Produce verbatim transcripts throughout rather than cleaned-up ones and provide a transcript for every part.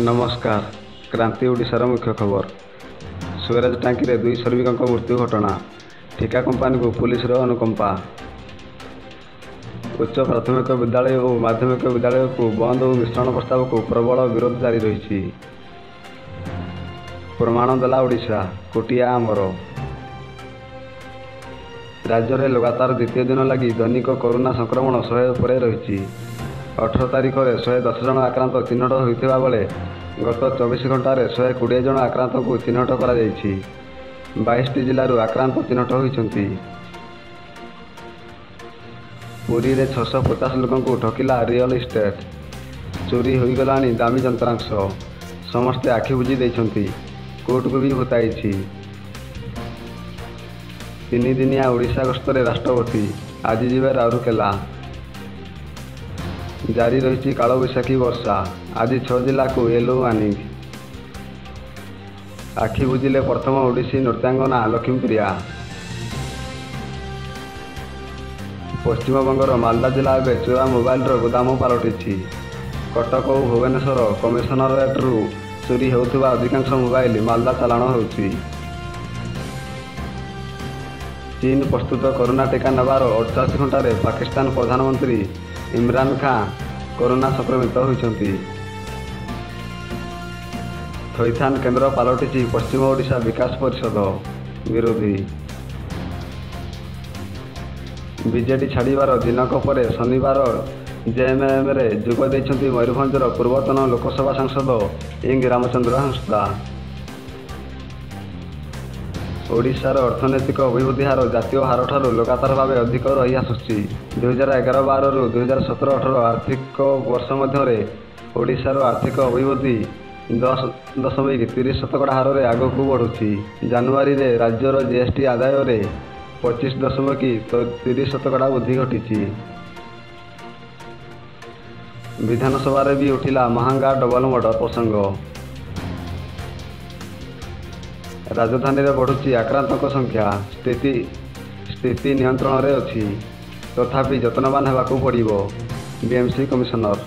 नमस्कार। क्रांति ओडिशार मुख्य खबर। स्वराज टांकी रे दुई श्रमिकों मृत्यु घटना। ठिका कंपानी को पुलिस अनुकंपा। उच्च प्राथमिक विद्यालय और माध्यमिक विद्यालय को बंद और मिश्रण प्रस्ताव को प्रबल विरोध जारी रही। प्रमाण देला ओडिशा, कोटिया आमर। राज्य में लगातार द्वितीय दिन लगी दैनिक कोरोना संक्रमण शहे पर रही। अठर तारीख में शहे दस जन आक्रांत चिन्हट होता बेले गत चौबीस घंटे शहे कोड़े जन आक्रांत को चिन्हट कर बाईस जिलूर आक्रांत चिन्हट होती। पुरी में छःश पचास लोक ठकिला रियल इस्टेट। चोरी हो गला दामी जंत्रांश। समस्ते आखि बुझी देइछंती। कोर्ट को भी भुताई। तीन दिनिया ओडिशा गस्तरे राष्ट्रपति आज जीवे राउरकेला। जारी रही कालबैशाखी वर्षा। आज छह जिला को येलो वार्निंग। आखि बुझिले प्रथम ओडिसी नृत्यांगना लक्ष्मीप्रिया। पश्चिमबंगर मालदा जिला में चोरा मोबाइल गोदाम पलटि। कटक और भुवनेश्वर कमिशनरेट्रु चोरी होता अधिकांश मोबाइल मालदा चालाण होती। चीन प्रस्तुत कोरोना टीका नेबार अड़चाश घंटे पाकिस्तान प्रधानमंत्री इमरान खान कोरोना संक्रमित होती। थैथान केन्द्र पलटि पश्चिम ओडिशा विकास परिषद। विरोधी बीजेडी छाड़बार दिनक पर शनिवार जेएमएम रे जोग देइछंती मयूरभंजर पूर्वतन लोकसभा सांसद इंग रामचंद्र हंसदा। ओडिशार अर्थनैतिक अभिवृद्धि हार जातीय हार ठारू लगातार भाव अधिक रही आसुची। दुई हजार एगार बार रु दुई हजार सतर अठर आर्थिक वर्ष मध्य ओडिशार आर्थिक अभिवृद्धि दस दशमिक तीस शतकड़ा हार में आग को बढ़ुची। जानुआरी रे राज्यर जीएसटी आदाय रे पच्चीस दशमिक तीस शतकड़ा वृद्धि घटी। विधानसभा भी उठिला महंगा डबल मर्डर प्रसंग। राजधानी में बढ़ुची आक्रांतों संख्या। स्थिति स्थिति नियंत्रण में अच्छी तथापि जत्नवान होगाकू पड़िबो। BMC commissioner.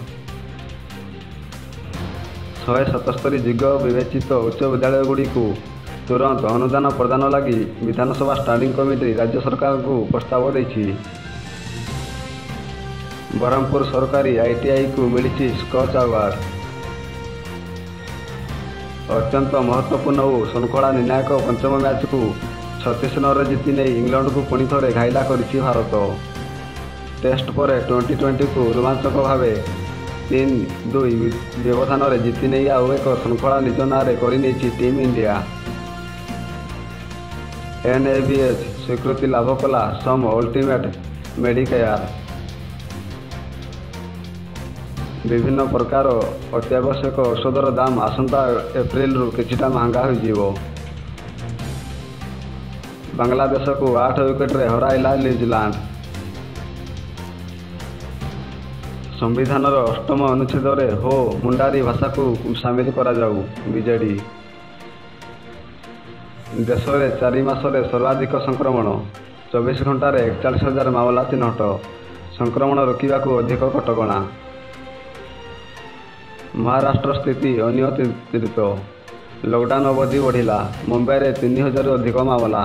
शहे सतस्तरी जिग विवेचित उच्च विद्यालयगुड़ी को तुरंत अनुदान प्रदान लगी विधानसभा स्टैंडिंग कमिटी राज्य सरकार को प्रस्ताव देछि। ब्रह्मपुर सरकारी आईटीआई को मिली स्कॉच अवार्ड। अत्यंत महत्वपूर्ण और श्रृंखला निर्णायक पंचम मैच को छत्तीस रन जीति नहीं इंग्लैंड को पुणी थे घाइला करिछि भारत। टेस्ट पर ट्वेंटी ट्वेंटी को रोमांचक भाव तीन दुई व्यवधान में जीति नहीं आउ एक श्रृंखला निज नारे करनी टीम इंडिया। एनएबीएच स्वीकृति लाभ कला सम अल्टीमेट मेडिकेयर। विभिन्न प्रकार अत्यावश्यक औषधर दाम आसंता एप्रिल रु किछिटा महंगा हो। बांग्लादेश को आठ विकेट हराइला न्यूजीलैंड। संविधान अष्टम अनुच्छेद रे हो मुंडारी भाषा को सामिल करा जाऊ। बीजेडी। देश में चार मासरे सर्वाधिक संक्रमण। चौबीस घंटे एकचाश हजार मामला चिन्हट। संक्रमण रोकने को अधिक कटकणा। महाराष्ट्र स्थिति अनियंत्रित। लॉकडाउन अवधि बढ़िला। मुंबई में तीन हजार अधिक मामला।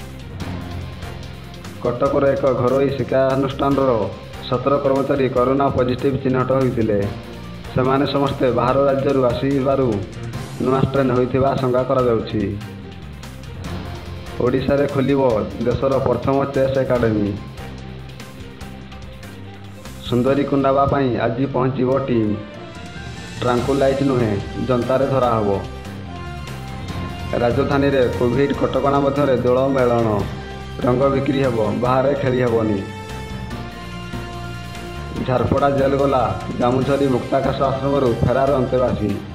कटक एक घरोई शिक्षानुष्ठान सतर कर्मचारी कोरोना पॉजिटिव चिन्हट होते। सेमाने समस्ते बाहर राज्य आसबारू नुआ स्ट्रेन होता शंका करा जाउछि। ओडिशा रे खोलिबो देशर प्रथम चेस एकाडेमी। सुंदरी कुंडाबा पई आज पहुंचीबो टीम। ट्रांकुलाइज नुहे जनतारे धरा हबो। राजधानी रे कोविड कटकणा मध्य दोल मेलन। रंग बिक्री हेबो, बाहर खेली हेबनी। झारपड़ा जेल गला जामुझरी मुक्ताकाश आश्रम फेरार अंतेवासी।